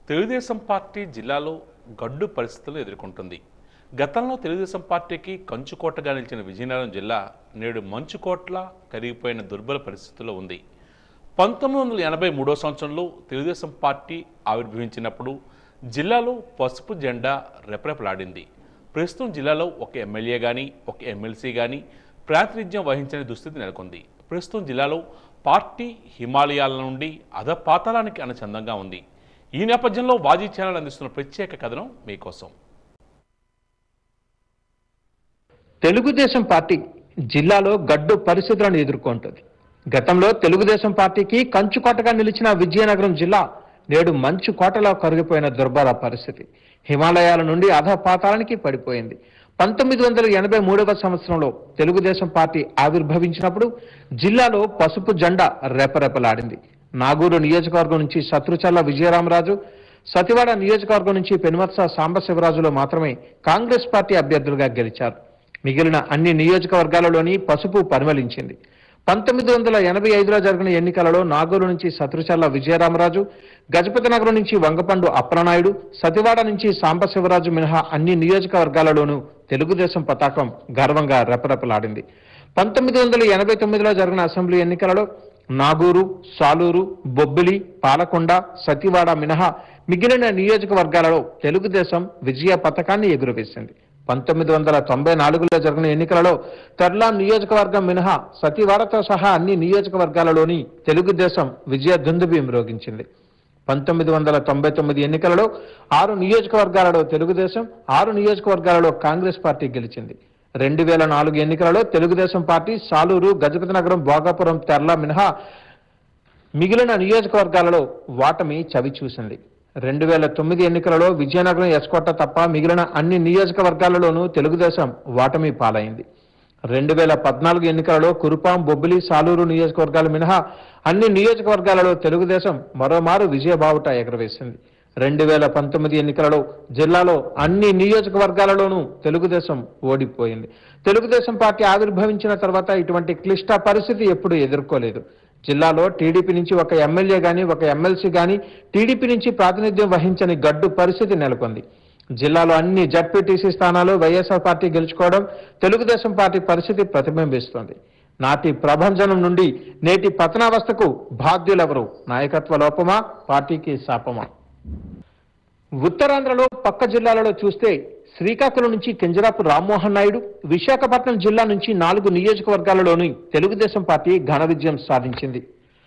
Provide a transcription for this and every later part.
Telugu Desam party జిల్లాలో గడ్డు పరిస్థితులను ఎదుర్కొంటుంది. గతంలో తెలుగుదేశం పార్టీకి కంచుకోటగా నిలిచిన విజయనగరం జిల్లా నేడు మంచుకోట్ల కరిగిపోయిన దుర్బల పరిస్థితుల్లో ఉంది. 1983 సంవత్సరంలో తెలుగుదేశం పార్టీ ఆవిర్భవించినప్పుడు జిల్లాలో పసుపు జెండా రెపరెపలాడింది. ప్రస్తుతం జిల్లాలో ఒక ఎమ్మెల్యే కానీ ఒక ఎమ్మెల్సీ కానీ ప్రాతినిధ్యం వహించని దుస్థితి నెలకొంది. ప్రస్తుతం జిల్లాలో పార్టీ హిమాలయాల నుండి అధపాతాళానికి అనుచందంగా ఉంది. ఈ నేపథ్యంలో వాజీ ఛానల్ అందిస్తున్న ప్రత్యేక కథనం మీకోసం. తెలుగుదేశం పార్టీ జిల్లాలో గడ్డు పరిస్థితులను ఎదుర్కొంటుంది. గతంలో తెలుగుదేశం పార్టీకి కంచుకోటగా నిలిచిన విజయనగరం జిల్లా నేడు మంచు కోటలో కరిగిపోయిన దుర్భర పరిస్థితి. హిమాలయాల నుండి అధపాతాళానికి పడిపోయింది. 1983 సంవత్సరంలో తెలుగుదేశం పార్టీ ఆవిర్భవించినప్పుడు జిల్లాలో పసుపు జెండా రెపరెపలాడింది. నాగూరు నియోజకవర్గం నుంచి శత్రుచర్ల విజయరామరాజు, సతివాడ నియోజకవర్గం నుంచి పెనుమత్స సాంబశివరాజులో మాత్రమే కాంగ్రెస్ పార్టీ అభ్యర్థులుగా గెలిచారు. మిగిలిన అన్ని నియోజకవర్గాలలోని పసుపు పరిమళించింది. 1985లో జరిగిన ఎన్నికలలో నాగూరు నుంచి శత్రుచర్ల విజయరామరాజు, గజపతి నగరం నుంచి వంగపండు అప్పలనాయుడు, సతివాడ నుంచి సాంబశివరాజు మినహా అన్ని నియోజకవర్గాలలోనూ తెలుగుదేశం పతాకం గర్వంగా రెపరెపలాడింది. 1989లో జరిగిన అసెంబ్లీ ఎన్నికలలో నాగూరు, సాలూరు, బొబ్బిలి, పాలకొండ, సతివాడ మినహా మిగిలిన నియోజకవర్గాలలో తెలుగుదేశం విజయ పతాకాన్ని ఎగురవేసింది. 1994లో జరిగిన ఎన్నికలలో తర్లాం నియోజకవర్గం మినహా సతివాడతో సహా అన్ని నియోజకవర్గాలలోని తెలుగుదేశం విజయ దుందుబి మ్రోగించింది. 1999 ఎన్నికలలో 6 నియోజకవర్గాలలో తెలుగుదేశం, 6 నియోజకవర్గాలలో కాంగ్రెస్ పార్టీ గెలిచింది. 2004 ఎన్నికలలో తెలుగుదేశం పార్టీ సాలూరు, గజపతి నగరం, భోగాపురం, తెర్ల మినహా మిగిలిన నియోజకవర్గాలలో వాటమి చవి చూసింది. 2009 ఎన్నికలలో విజయనగరం, ఎస్కోట తప్ప మిగిలిన అన్ని నియోజకవర్గాలలోనూ తెలుగుదేశం వాటమి పాలైంది. 2014 ఎన్నికలలో కురుపాం, బొబ్బిలి, సాలూరు నియోజకవర్గాలు మినహా అన్ని నియోజకవర్గాలలో తెలుగుదేశం మరోమారు విజయబావుట ఎగరవేసింది. 2019 ఎన్నికలలో జిల్లాలో అన్ని నియోజకవర్గాలలోనూ తెలుగుదేశం ఓడిపోయింది. తెలుగుదేశం పార్టీ ఆవిర్భవించిన తర్వాత ఇటువంటి క్లిష్ట పరిస్థితి ఎప్పుడూ ఎదుర్కోలేదు. జిల్లాలో టీడీపీ నుంచి ఒక ఎమ్మెల్యే గాని ఒక ఎమ్మెల్సీ గాని టీడీపీ నుంచి ప్రాతినిధ్యం వహించని గడ్డు పరిస్థితి నెలకొంది. జిల్లాలో అన్ని జడ్పీటీసీ స్థానాలు వైఎస్ఆర్ పార్టీ గెలుచుకోవడం తెలుగుదేశం పార్టీ పరిస్థితి ప్రతిబింబిస్తోంది. నాటి ప్రభంజనం నుండి నేటి పతనావస్థకు బాధ్యులెవరు? నాయకత్వ లోపమా, పార్టీకి శాపమా? ఉత్తరాంధ్రలో పక్క జిల్లాలలో చూస్తే శ్రీకాకుళం నుంచి కింజరాపు రామ్మోహన్ నాయుడు, విశాఖపట్నం జిల్లా నుంచి 4 నియోజకవర్గాలలోని తెలుగుదేశం పార్టీ ఘన విజయం సాధించింది.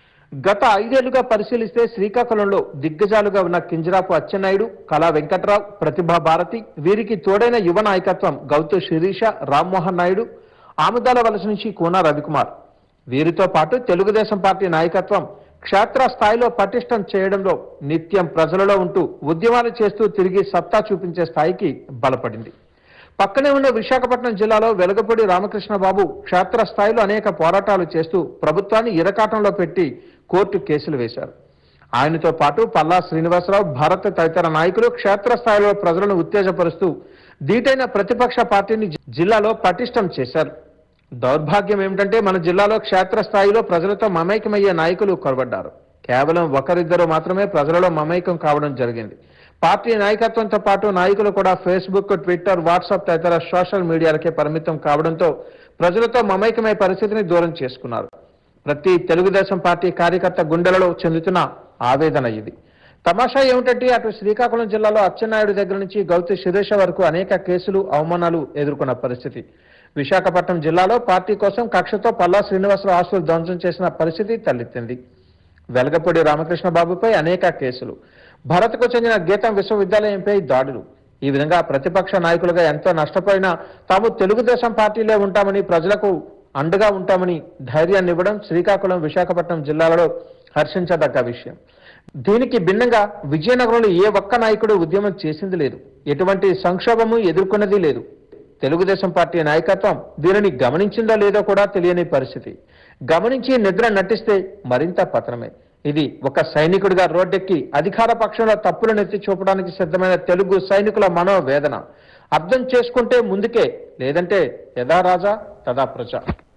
గత 5 ఏళ్లుగా పరిశీలిస్తే శ్రీకాకుళంలో దిగ్గజాలుగా ఉన్న కింజరాపు అచ్చెన్నాయుడు, కళా వెంకట్రావు, ప్రతిభా భారతి, వీరికి తోడైన యువ నాయకత్వం గౌతు శిరీష, రామ్మోహన్ నాయుడు, ఆముదాల వలస నుంచి కూన రవికుమార్, వీరితో పాటు తెలుగుదేశం పార్టీ నాయకత్వం క్షేత్ర స్థాయిలో పటిష్టం చేయడంలో నిత్యం ప్రజలలో ఉంటూ ఉద్యమాలు చేస్తూ తిరిగి సత్తా చూపించే స్థాయికి బలపడింది. పక్కనే ఉన్న విశాఖపట్నం జిల్లాలో వెలగపూడి రామకృష్ణబాబు క్షేత్ర స్థాయిలో అనేక పోరాటాలు చేస్తూ ప్రభుత్వాన్ని ఇరకాటంలో పెట్టి కోర్టు కేసులు వేశారు. ఆయనతో పాటు పల్లా శ్రీనివాసరావు, భారత్ తదితర నాయకులు క్షేత్రస్థాయిలో ప్రజలను ఉత్తేజపరుస్తూ దీటైన ప్రతిపక్ష పార్టీని జిల్లాలో పటిష్టం చేశారు. దౌర్భాగ్యం ఏమిటంటే మన జిల్లాలో క్షేత్రస్థాయిలో ప్రజలతో మమైకమయ్యే నాయకులు కొరబడ్డారు. కేవలం ఒకరిద్దరు మాత్రమే ప్రజలలో మమైకం కావడం జరిగింది. పార్టీ నాయకత్వంతో పాటు నాయకులు కూడా ఫేస్బుక్, ట్విట్టర్, వాట్సాప్ తదితర సోషల్ మీడియాలకే పరిమితం కావడంతో ప్రజలతో మమైకమయ్యే పరిస్థితిని దూరం చేసుకున్నారు. ప్రతి తెలుగుదేశం పార్టీ కార్యకర్త గుండెలలో చెందుతున్న ఆవేదన ఇది. తమాషా ఏమిటంటే అటు శ్రీకాకుళం జిల్లాలో అచ్చెన్నాయుడు దగ్గర నుంచి గౌతు శిరీష వరకు అనేక కేసులు, అవమానాలు ఎదుర్కొన్న పరిస్థితి. విశాఖపట్నం జిల్లాలో పార్టీ కోసం కక్షతో పల్లా శ్రీనివాసరావు ఆస్తులు ధ్వంసం చేసిన పరిస్థితి తలెత్తింది. వెలగపూడి రామకృష్ణబాబుపై అనేక కేసులు, భరత్కు చెందిన గీతం విశ్వవిద్యాలయంపై దాడులు. ఈ విధంగా ప్రతిపక్ష నాయకులుగా ఎంతో నష్టపోయినా తాము తెలుగుదేశం పార్టీలే ఉంటామని, ప్రజలకు అండగా ఉంటామని ధైర్యాన్ని ఇవ్వడం శ్రీకాకుళం, విశాఖపట్నం జిల్లాలలో హర్షించదగ్గ విషయం. దీనికి భిన్నంగా విజయనగరంలో ఏ ఒక్క నాయకుడు ఉద్యమం చేసింది లేదు, ఎటువంటి సంక్షోభము ఎదుర్కొన్నది లేదు. తెలుగుదేశం పార్టీ నాయకత్వం దీనిని గమనించిందో లేదో కూడా తెలియని పరిస్థితి. గమనించి నిద్ర నటిస్తే మరింత పతనమే. ఇది ఒక సైనికుడిగా రోడ్డెక్కి అధికార పక్షంలో తప్పులను ఎత్తి చూపడానికి సిద్ధమైన తెలుగు సైనికుల మనోవేదన. అర్థం చేసుకుంటే ముందుకే, లేదంటే యథా రాజా తదా ప్రజ.